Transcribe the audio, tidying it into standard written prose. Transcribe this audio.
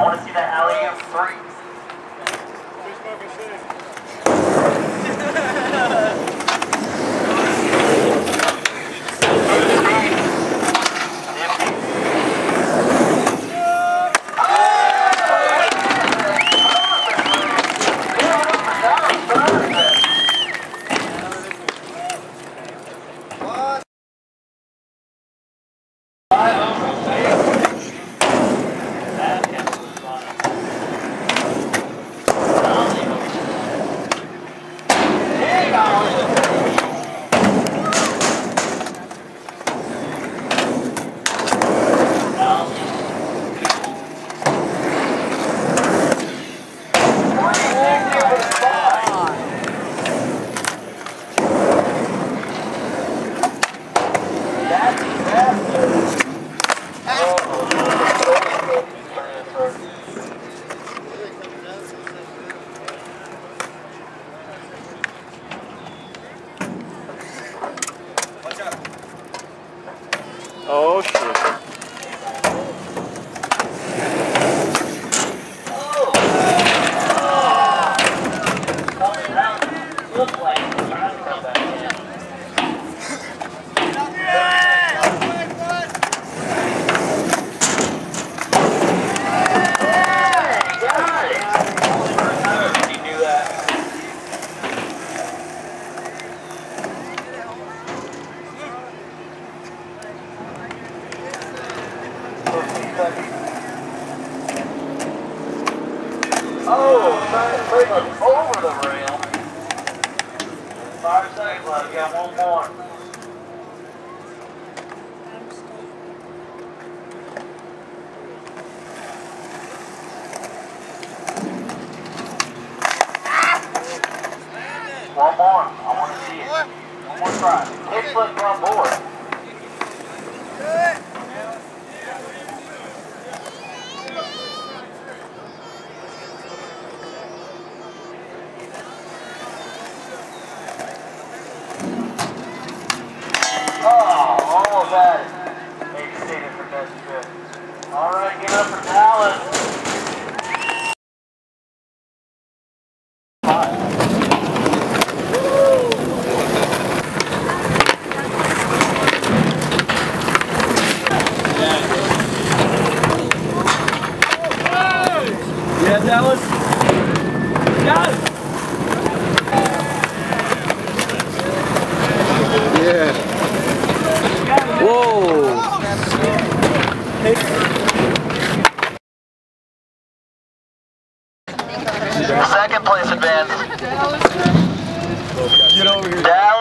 want to see that alley-oop 3. Oh shit. Oh, pretty much over the rail. 5 seconds left. You got one more. One more. I want to see it. One more try. Kickflip front board. Almost had it. Maybe stayed in for best trip. All right, get up for Dallas. Yeah, Dallas. Got it. Yeah. Whoa! Second place advance. Get over here. Dallas.